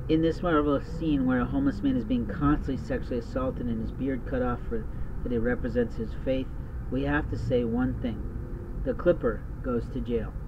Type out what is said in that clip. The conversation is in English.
In this marvelous scene where a homeless man is being constantly sexually assaulted and his beard cut off for that it represents his faith, we have to say one thing: the clipper goes to jail.